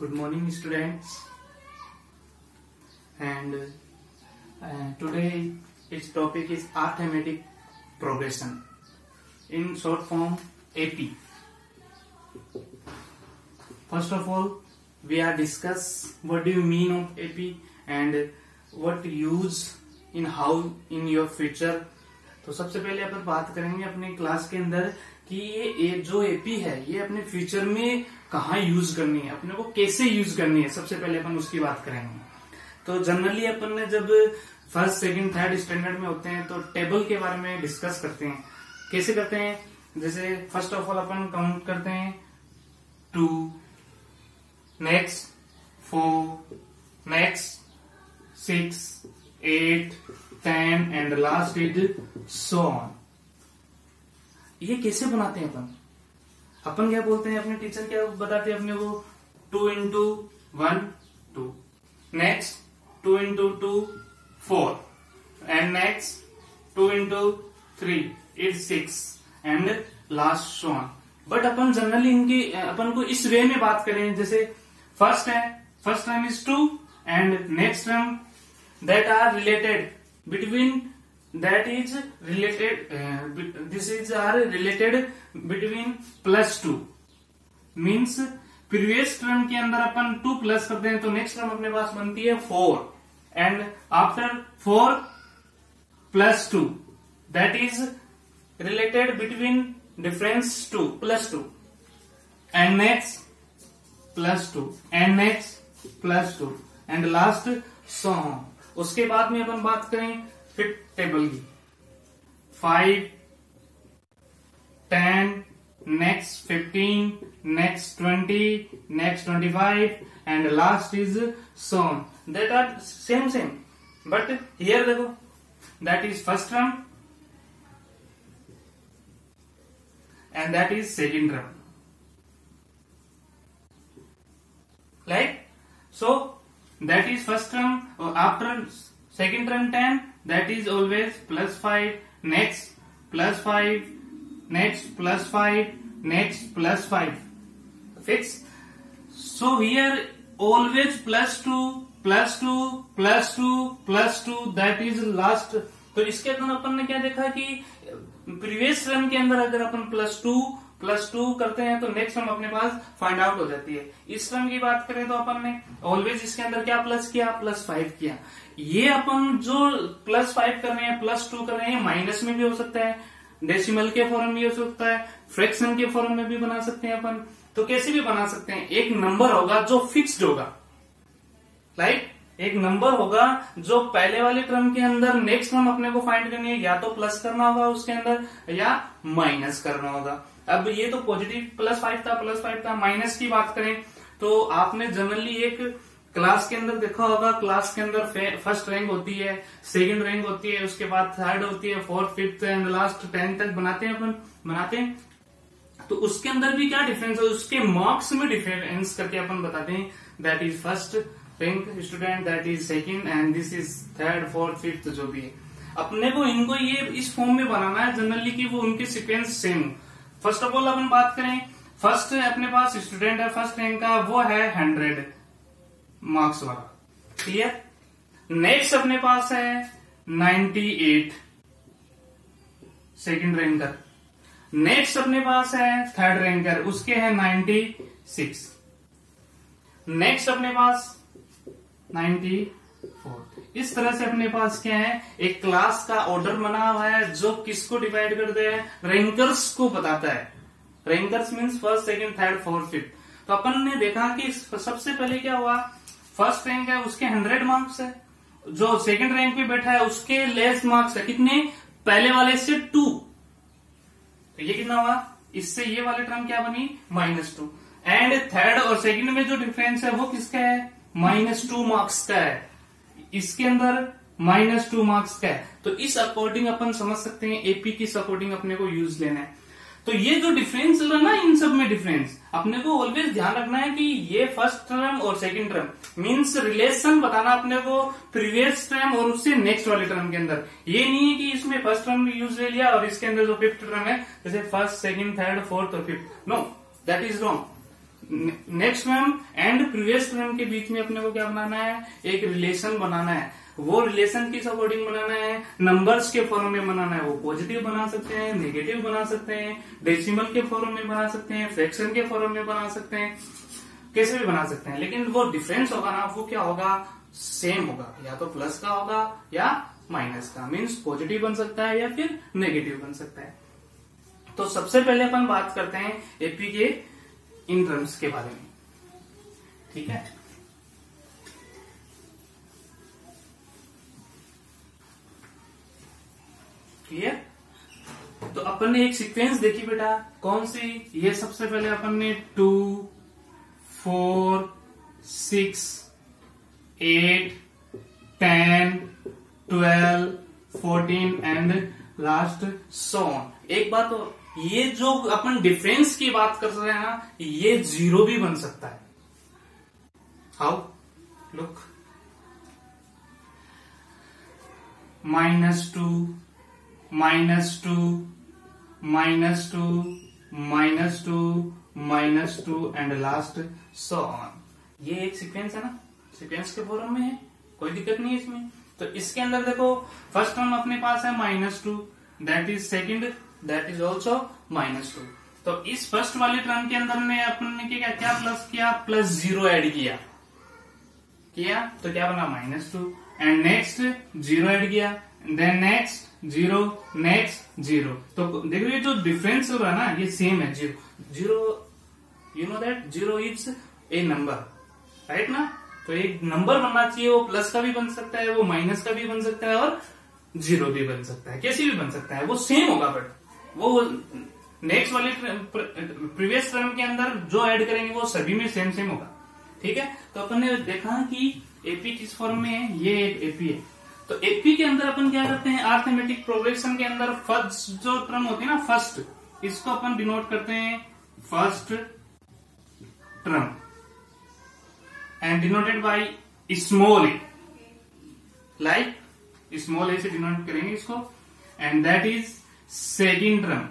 Good morning, students. And today its topic is arithmetic progression. In short form, AP. First of all, we are discuss what do you mean of AP and what use in how in your future. तो सबसे पहले अपन बात करेंगे अपने class के अंदर कि ये जो एपी है ये अपने फ्यूचर में कहाँ यूज करनी है, अपने को कैसे यूज करनी है, सबसे पहले अपन उसकी बात करेंगे। तो जनरली अपन ने जब फर्स्ट सेकंड थर्ड स्टैंडर्ड में होते हैं तो टेबल के बारे में डिस्कस करते हैं। कैसे करते हैं? जैसे फर्स्ट ऑफ ऑल अपन काउंट करते हैं 2, next 4, next 6, 8, 10 and last is so on. ये कैसे बनाते हैं अपन क्या बोलते हैं, अपने टीचर क्या बताते हैं अपने को? 2 into 1 2, next 2 into 2 4 and next 2 into 3 is 6 and last so on. But अपन जनरली इनकी अपन को इस वे में बात करें, जैसे first term is 2 and next term that are related between that is related this is are related between +2 means previous term के अंदर अपन 2 प्लस करते हैं तो नेक्स्ट टर्म अपने पास बनती है 4 and after 4 + 2 that is related between difference 2 +2 and next +2 and next +2 and last so on। उसके बाद में अपन बात करें फिर टेबल की 5, 10, next 15, next 20, next 25 and last is so on। That are same but here देखो that is first term and that is second term, like so that is first term after second term 10 that is always +5 next +5 next +5 next +5 fix। so here always +2 +2 +2 +2 that is last। तो इसके अंदर अपन ने क्या देखा कि previous term के अंदर अगर अपन +2 करते हैं तो नेक्स्ट टर्म अपने पास फाइंड आउट हो जाती है। इस टर्म की बात करें तो अपन ने ऑलवेज इसके अंदर क्या प्लस किया? +5 किया। ये अपन जो +5 कर रहे हैं +2 कर रहे हैं माइनस में भी हो सकता है, डेसिमल के फॉर्म में भी हो सकता है, फ्रैक्शन के फॉर्म में भी बना सकते हैं अपन। तो कैसे भी बना सकते हैं, एक नंबर होगा जो फिक्स्ड होगा, लाइक एक नंबर होगा जो पहले वाले टर्म के अंदर नेक्स्ट टर्म अपने को फाइंड करनी है, या तो प्लस करना होगा उसके अंदर या माइनस करना होगा। अब ये तो पॉजिटिव +5 था, माइनस की बात करें तो आपने जनरली एक क्लास के अंदर देखा होगा, क्लास के अंदर फर्स्ट रैंक होती है, सेकंड रैंक होती है, उसके बाद थर्ड होती है, फोर्थ, फिफ्थ एंड लास्ट 10 तक बनाते हैं। तो उसके अंदर भी क्या डिफरेंस है, उसके मार्क्स में डिफरेंस करके अपन बताते हैं that is first rank student, that is second and this is third, fourth, fifth जो भी है। अपने को इनको ये इस फॉर्म में बनाना है जनरली कि वो उनके sequence same. First of all अपन बात करें, फर्स्ट अपने पास स्टूडेंट है फर्स्ट रैंक का, वो है 100 मार्क्स वाला, क्लियर। नेक्स्ट अपने पास है 98 सेकंड रैंकर, नेक्स्ट अपने पास है थर्ड रैंकर, उसके है 96, नेक्स्ट अपने पास 94। इस तरह से अपने पास क्या है, एक क्लास का ऑर्डर बना हुआ है जो किसको डिवाइड करते हैं, रैंकर्स को बताता है। Rankers means first second third fourth fifth. तो अपन ने देखा कि सबसे पहले क्या हुआ, फर्स्ट रैंक है उसके 100 मार्क्स है, जो सेकंड रैंक पे बैठा है उसके लेस मार्क्स है, कितने? पहले वाले से 2। तो ये कितना हुआ, इससे ये वाले टर्म क्या बनी? -2। एंड थर्ड और सेकंड में जो डिफरेंस है वो किसका है? -2 मार्क्स का है, इसके अंदर -2 मार्क्स का है। तो इस अकॉर्डिंग अपन समझ सकते हैं एपी की अकॉर्डिंग अपने को यूज लेना है। तो ये जो डिफरेंस चल रहा है ना, इन सब में डिफरेंस अपने को ऑलवेज ध्यान रखना है कि ये फर्स्ट टर्म और सेकंड टर्म मींस रिलेशन बताना अपने को प्रीवियस टर्म और उससे नेक्स्ट वाले टर्म के अंदर। ये नहीं है कि इसमें फर्स्ट टर्म यूज ले लिया और इसके अंदर जो फिफ्थ टर्म है जैसे फर्स्ट सेकंड थर्ड फोर्थ और fifth, no that is wrong. Next term and previous term के बीच में अपने को क्या बनाना है, एक रिलेशन बनाना है। वो रिलेशन किस अकॉर्डिंग बनाना है, नंबर्स के फॉर्म में बनाना है। वो पॉजिटिव बना सकते हैं, नेगेटिव बना सकते हैं, डेसिमल के फॉर्म में बना सकते हैं, फ्रैक्शन के फॉर्म में बना सकते हैं, कैसे भी बना सकते हैं। लेकिन वो डिफरेंस होगा ना, वो क्या होगा, सेम होगा, या तो प्लस का होगा या माइनस का। मीन्स पॉजिटिव बन सकता है या फिर नेगेटिव बन सकता है। तो सबसे पहले अपन बात करते हैं एपी के इन टर्म्स के बारे में, ठीक है। क्लियर? तो अपन ने एक सीक्वेंस देखी बेटा, कौन सी, ये सबसे पहले अपन ने 2 4 6 8 10 12 14 एंड लास्ट सो ऑन। एक बात तो ये जो अपन डिफरेंस की बात कर रहे हैं ना, ये जीरो भी बन सकता है। How? Look, -2 -2 -2 -2 -2 and last so on. ये एक सीक्वेंस है ना, सीक्वेंस के फॉर्म में है, कोई दिक्कत नहीं है इसमें। तो इसके अंदर देखो, फर्स्ट टर्म अपने पास है -2, that is second, that is also -2। तो इस फर्स्ट वाले टर्म के अंदर में अपन ने क्या प्लस किया, +0 ऐड किया, तो क्या बना, -2। एंड नेक्स्ट 0 ऐड किया, देन नेक्स्ट 0, नेक्स्ट 0। तो देखो ये जो डिफरेंस हो रहा है ना, ये सेम है। 0 you know that 0 is a number, right ना। तो एक नंबर बनना चाहिए, वो प्लस का भी बन सकता है, वो माइनस का भी बन सकता है, और 0 भी बन सकता है, कैसी भी बन सकता है, वो सेम होगा। बट वो नेक्स्ट वाले प्रीवियस टर्म के अंदर जो ऐड करेंगे वो सभी में सेम होगा, ठीक है। तो अपन ने देखा कि एपी किस फॉर्म में है, ये एक एपी है। तो एपी के अंदर अपन क्या करते हैं, अरिथमेटिक प्रोग्रेशन के अंदर फर्स्ट जो टर्म होती है ना, फर्स्ट, इसको अपन डिनोट करते हैं first term and denoted by small a, like small a से डिनोट करेंगे इसको, and that is second term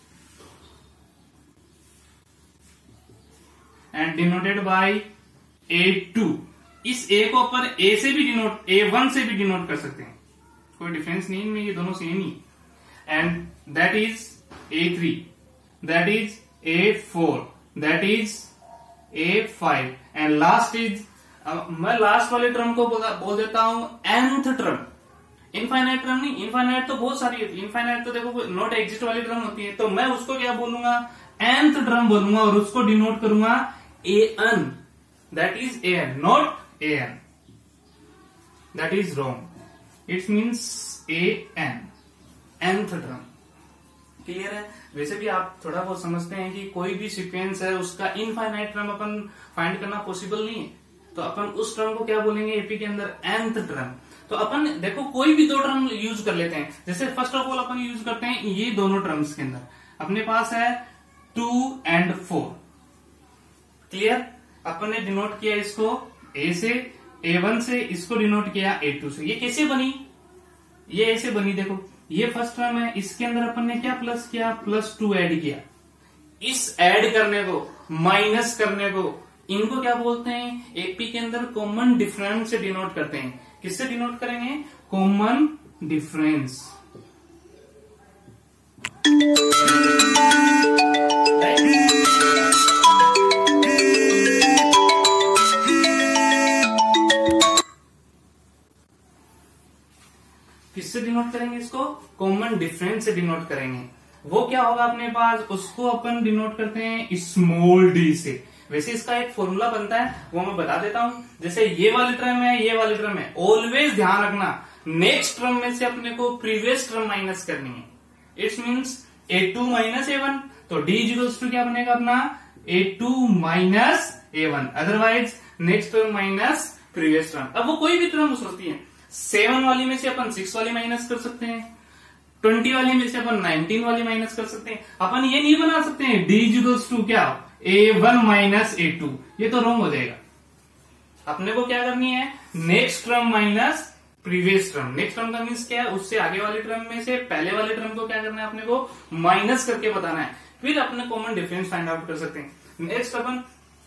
and denoted by A2। इस ए को अपन ए से भी डिनोट, A1 से भी डिनोट कर सकते हैं, कोई डिफरेंस नहीं इनमें, ये दोनों सेम ही। And that is A3, that is A4, that is A5 and last is, मैं लास्ट वाले टर्म को बोल देता हूं nth टर्म। इनफाइनाइट टर्म नहीं, इनफाइनाइट तो बहुत सारी होती है, इनफाइनाइट तो देखो नॉट एग्जिस्ट वाली टर्म होती है। तो मैं उसको क्या बोलूंगा, nth टर्म बोलूंगा, और उसको डिनोट करूंगा an, that is an, not an, that is wrong, it means an, nth term. Clear है? वैसे भी आप थोड़ा बहुत समझते हैं कि कोई भी सीक्वेंस है उसका इनफाइनाइट टर्म अपन फाइंड करना पॉसिबल नहीं है, तो अपन उस टर्म को क्या बोलेंगे एपी के अंदर, nth टर्म। तो अपन देखो कोई भी दो टर्म यूज कर लेते हैं, जैसे फर्स्ट ऑफ ऑल अपन यूज करते हैं ये दोनों टर्म्स के अंदर, अपने पास है 2 and 4। क्लियर? अपन ने डिनोट किया इसको ए से, A1 से, इसको डिनोट किया A2 से। ये कैसे बनी, ये ऐसे बनी, देखो ये फर्स्ट टर्म है, इसके अंदर अपन ने क्या प्लस किया, +2 ऐड किया। इस ऐड करने को, माइनस करने को, इनको क्या बोलते हैं, एपी के अंदर कॉमन डिफरेंस से डिनोट करते हैं। किससे डिनोट करेंगे, कॉमन डिफरेंस। किससे डिनोट करेंगे इसको, कॉमन डिफरेंस से डिनोट करेंगे। वो क्या होगा अपने पास, उसको अपन डिनोट करते हैं स्मॉल डी से। वैसे इसका एक फॉर्मूला बनता है, वो मैं बता देता हूं। जैसे ये वाली टर्म है, ये वाली टर्म है, ऑलवेज ध्यान रखना नेक्स्ट टर्म में से अपने को प्रीवियस टर्म माइनस करनी है। It's means A2 minus A1, तो D इक्वल्स टू क्या बनेगा अपना, A2 minus A1, otherwise next term minus previous term. अब वो कोई भी टर्म होती है, 7 वाली में से अपन 6 वाली माइनस कर सकते हैं, 20 वाली में से अपन 19 वाली माइनस कर सकते हैं। अपन ये नहीं बना सकते हैं D इक्वल्स टू क्या, A1 माइनस A2, ये तो रॉन्ग हो जाएगा। अपने को क्या करनी है, next term minus previous term. Next term का मीन्स क्या है, उससे आगे वाले टर्म में से पहले वाले टर्म को क्या करना है, अपने को माइनस करके बताना है, फिर अपने कॉमन डिफरेंस फाइंड आउट कर सकते हैं। नेक्स्ट अपन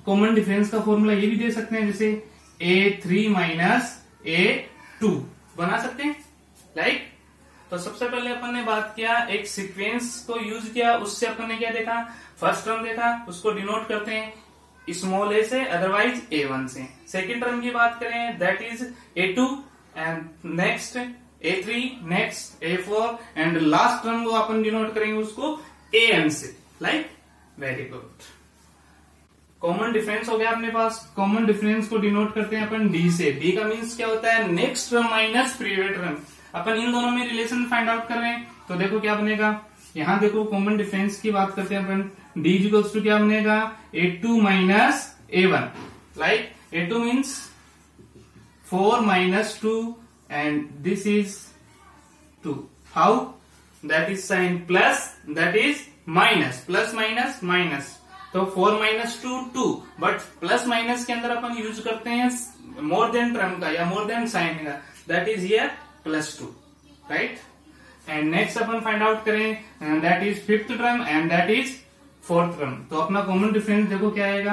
कॉमन डिफरेंस का फॉर्मूला ये भी दे सकते हैं, जैसे A3 माइनस A2 बना सकते हैं। लाइक तो सबसे पहले अपन ने बात किया, एक सीक्वेंस को यूज किया, उससे अपन ने क्या देखा, फर्स्ट टर्म देखा, उसको डिनोट करते हैं स्मॉल ए से, अदरवाइज A1 से। सेकेंड टर्म की बात करें, that is A2 and next A3, next A4 and last term को अपन डिनोट करेंगे उसको AN से। Like very good. Common difference हो गया अपने पास। कॉमन डिफरेंस को डिनोट करते हैं अपन D से। D का मीन्स क्या होता है, next term minus previous term. अपन इन दोनों में रिलेशन फाइंड आउट कर रहे हैं, तो देखो क्या बनेगा, यहां देखो कॉमन डिफरेंस की बात करते हैं अपन, D इक्वल्स टू क्या बनेगा, A2 minus A1। Like A2 means 4 minus 2 and this is 2। How, that is sign plus, that is minus, plus minus minus, तो 4 माइनस 2 2, बट प्लस माइनस के अंदर अपन यूज करते हैं मोर देन टर्म का या more than sign का, that is here plus 2, right. And next अपन find out करें, that is fifth term and that is fourth term. तो अपना कॉमन डिफरेंस देखो क्या आएगा,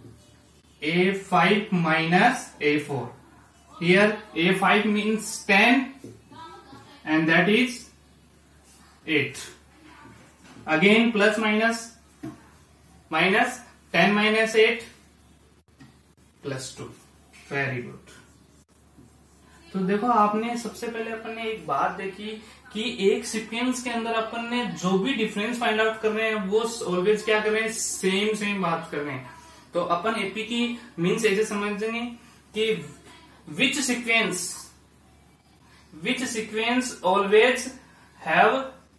A5 minus A4। Here A5 means 10 and that is 8। Again plus minus minus, 10 minus 8 plus 2। Very good. तो देखो आपने सबसे पहले अपन ने एक बात देखी कि एक सीक्वेंस के अंदर अपन ने जो भी डिफरेंस फाइंड आउट कर रहे हैं वो ऑलवेज क्या कर रहे हैं, सेम बात कर रहे हैं। तो अपन एपी की मीन्स ऐसे समझेंगे कि which sequence always have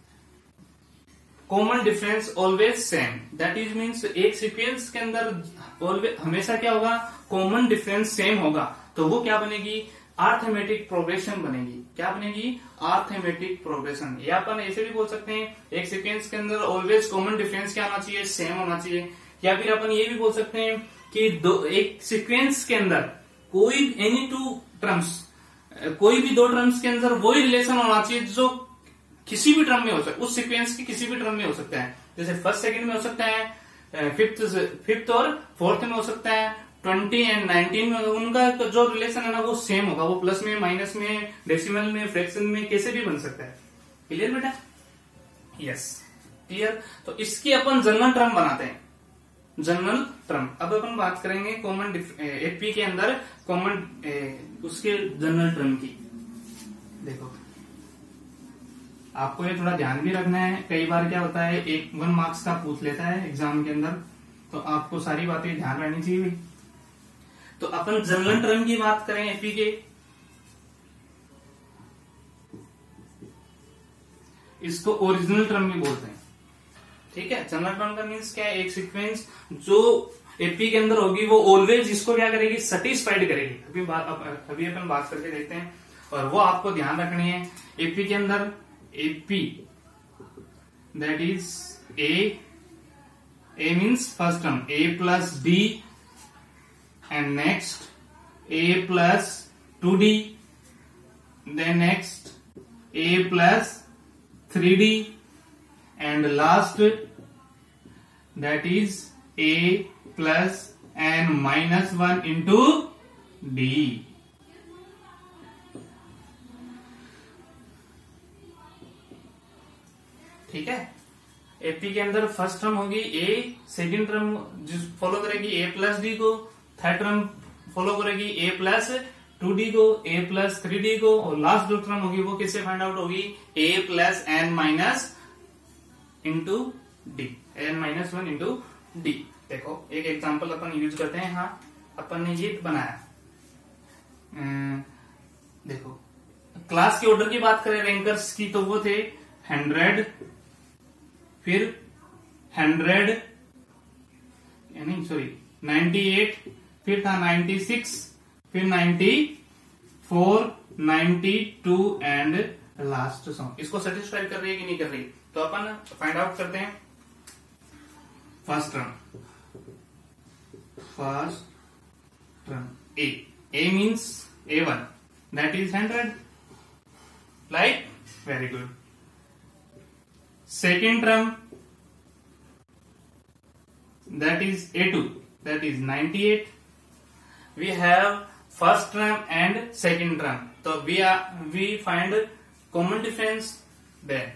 common difference always same, that is means एक सीक्वेंस के अंदर ऑलवेज हमेशा क्या होगा, कॉमन डिफरेंस सेम होगा। तो वो क्या बनेगी, आर्थमेटिक प्रोग्रेशन बनेगी। क्या बनेगी, आर्थमेटिक प्रोग्रेशन। या अपन ऐसे भी बोल सकते हैं, एक सीक्वेंस के अंदर ऑलवेज कॉमन डिफरेंस क्या होना चाहिए, सेम होना चाहिए। या फिर अपन ये भी बोल सकते हैं कि एक सीक्वेंस के अंदर कोई एनी टू टर्म्स, कोई भी दो टर्म्स के अंदर वही रिलेशन होना चाहिए जो किसी भी टर्म में हो सकता है, उस सीक्वेंस की किसी भी टर्म में हो सकता है। जैसे फर्स्ट सेकंड में हो सकता है, फिफ्थ और फोर्थ में हो सकता है, 20 एंड 19 में उनका जो रिलेशन है ना वो सेम होगा। वो प्लस में, माइनस में, डेसिमल में, फ्रैक्शन में कैसे भी बन सकता है। क्लियर बेटा, यस क्लियर। तो इसकी अपन जनरल टर्म बनाते हैं, जनरल टर्म। अब अपन बात करेंगे कॉमन एपी के अंदर कॉमन उसके जनरल टर्म की। देखो आपको ये थोड़ा ध्यान भी रखना है, कई बार क्या होता है, 1 मार्क्स का पूछ लेता है एग्जाम के अंदर, तो आपको सारी बातें ध्यान रहनी चाहिए। तो अपन जनरल टर्म की बात करें एपी के, इसको ओरिजिनल टर्म भी बोलते हैं। ठीक है, जनरल टर्म का मीन्स क्या है, एक सीक्वेंस जो एपी के अंदर होगी वो ऑलवेज इसको क्या करेगी, सेटिस्फाइड करेगी। अभी अपन बात करके देखते हैं, और वो आपको ध्यान रखनी है। एपी के अंदर AP that is a means first term a plus d and next a plus 2d, then next a plus 3d and last that is a plus n minus 1 into d। ठीक है, AP के अंदर first term होगी ए, second term follow करेगी a plus d को, third term follow करेगी a plus 2d को, a plus 3d को, और लास्ट जो टर्म होगी वो किससे फाइंड आउट होगी, a plus n minus into डी, n माइनस 1 इंटू डी। देखो एक एग्जांपल अपन यूज करते हैं। हाँ, अपन ने ये बनाया, देखो क्लास के ऑर्डर की बात करें रैंकर्स की, तो वो थे 100, फिर 100 नहीं सॉरी 98, फिर था 96, फिर 94, 92 एंड लास्ट सॉन्ग। इसको सेटिस्फाई कर रही है कि नहीं कर रही, तो अपन फाइंड आउट करते हैं। First term a means A1 that is 100, like very good. Second term that is A2 that is 98. We have first term and second term. So we find common difference there.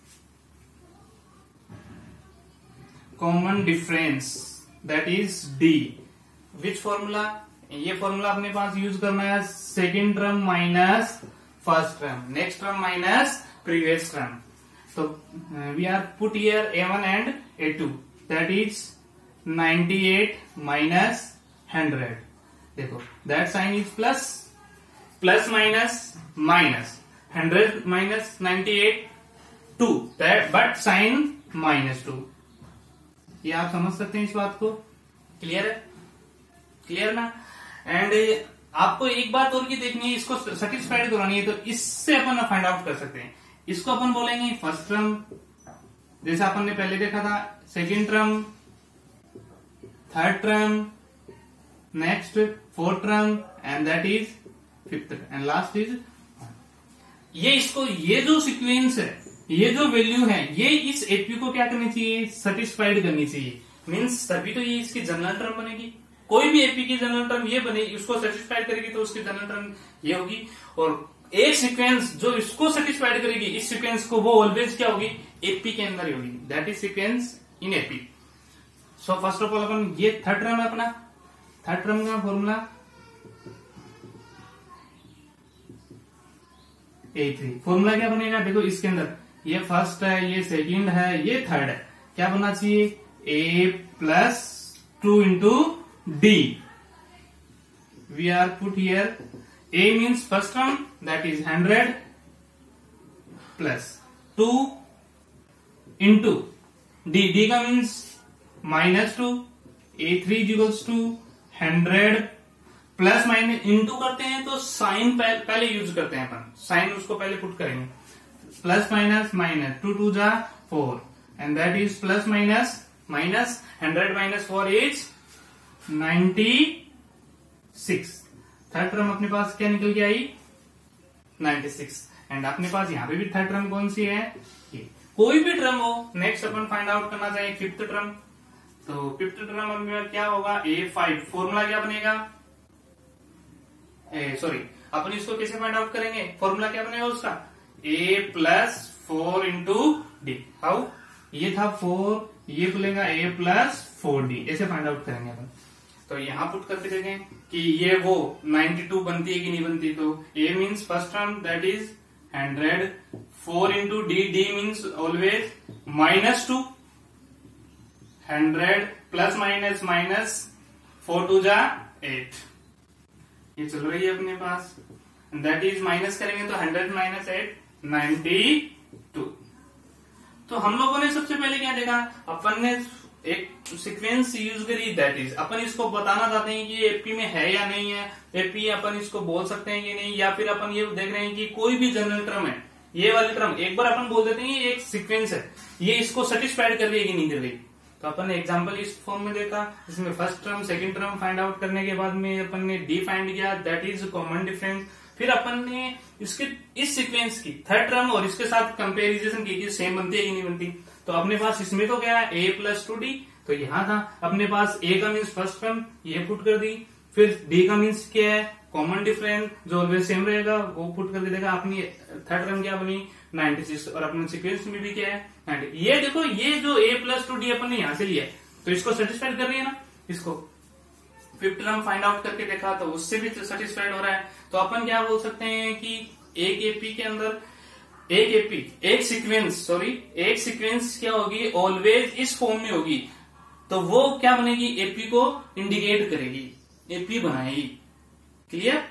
Common difference, that is D. Which formula? ये formula अपने पास use करना है, second term minus first term, next term minus previous term. तो we are put here A1 and A2, that is 98 minus 100. देखो that sign is plus, plus minus minus, 100 minus 98 2, that but sign minus 2. ये आप समझ सकते हैं इस बात को. क्लियर है? क्लियर ना? एंड आपको एक बात और की देखनी है, इसको सेटिस्फाइड करानी है, तो इससे अपन फाइंड आउट कर सकते हैं. इसको अपन बोलेंगे फर्स्ट टर्म, जैसे अपन ने पहले देखा था, second term, third term, next fourth term, and that is fifth, and last is. ये इसको, ये जो सीक्वेंस है, ये जो वैल्यू है, ये इस एपी को क्या करनी चाहिए? सेटिस्फाइड करनी चाहिए. मीन्स तभी तो ये इसकी जनरल टर्म बनेगी. कोई भी एपी की जनरल टर्म ये बनेगी, उसको सेटिस्फाइड करेगी तो उसकी जनरल टर्म ये होगी. और एक सीक्वेंस जो इसको सेटिस्फाइड करेगी, इस सीक्वेंस को, वो ऑलवेज क्या होगी? एपी के अंदर ही होगी. That is sequence in AP. So first of all अपन, ये थर्ड टर्म है अपना, थर्ड टर्म का फॉर्मूला A3. फॉर्मूला क्या बनेगा? देखो इसके अंदर ये फर्स्ट है, ये सेकंड है, ये थर्ड है. क्या बनना चाहिए? A plus 2 into D. We are put here A means first term, that is 100 plus 2 into D. D का means minus 2. A3 equals to 100 plus minus into करते हैं तो साइन पहले यूज करते हैं अपन. साइन उसको पहले पुट करेंगे. प्लस माइनस माइनस, 2 2 जा 4, and that is plus minus minus, 100 minus 4 is 96. Third term अपने पास क्या निकल के आई? 96. एंड अपने पास यहाँ पे भी थर्ड टर्म कौन सी है? ये. कोई भी टर्म हो, नेक्स्ट अपन फाइंड आउट करना चाहिए फिफ्थ टर्म. तो फिफ्थ टर्म में क्या होगा? A5. फॉर्मूला क्या बनेगा? सॉरी, अपन इसको कैसे फाइंड आउट करेंगे? फॉर्मूला क्या बनेगा उसका? A plus 4 into D. How? ये था 4, ये बोलेगा A प्लस 4D. ऐसे फाइंड आउट करेंगे अपन. तो यहां पुट करते देखें कि ये वो 92 बनती है कि नहीं बनती. तो A means first term, that is 100, 4 into D. D means always minus 2, 100 plus minus minus, 4 2 जा 8. ये चल रही है अपने पास. दैट इज माइनस करेंगे तो 100 माइनस 8, 92. तो हम लोगों ने सबसे पहले क्या देखा? अपन ने एक सीक्वेंस यूज करी, दैट इज अपन इसको बताना चाहते हैं कि ये एपी में है या नहीं है. एपी अपन इसको बोल सकते हैं कि नहीं, या फिर अपन ये देख रहे हैं कि कोई भी जनरल टर्म है, ये वाली टर्म एक बार अपन बोल देते हैं ये एक सीक्वेंस है, ये इसको सेटिस्फाइड कर रही है कि नहीं कर रही. तो अपन ने एग्जांपल इस फॉर्म में देखा, इसमें first term second term find out करने के बाद में अपन ने डी फाइंड किया, दैट इज कॉमन डिफरेंस. फिर अपन ने इसके इस सीक्वेंस की थर्ड टर्म और इसके साथ कंपेरिजन की, सेम बनती है कि नहीं बनती. तो अपने पास इसमें तो क्या है? A plus 2D. तो यहाँ था अपने पास A का मीन्स फर्स्ट टर्म, ये पुट कर दी. फिर D का मीन्स क्या है? कॉमन डिफरेंस, जो ऑलवेज सेम रहेगा वो पुट कर देगा. अपनी थर्ड टर्म क्या बनी? 96. और अपने सीक्वेंस में भी क्या है? 90. ये देखो, ये जो A प्लस 2D अपन ने यहाँ से लिया है, तो इसको सेटिस्फाइड कर रही है ना. इसको फिफ्थ टर्म फाइंड आउट करके देखा तो उससे भी सेटिस्फाइड हो रहा है. तो अपन क्या बोल सकते हैं कि एक एपी के अंदर एक सीक्वेंस क्या होगी? ऑलवेज इस फॉर्म में होगी. तो वो क्या बनेगी? एपी को इंडिकेट करेगी, एपी बनाएगी. क्लियर?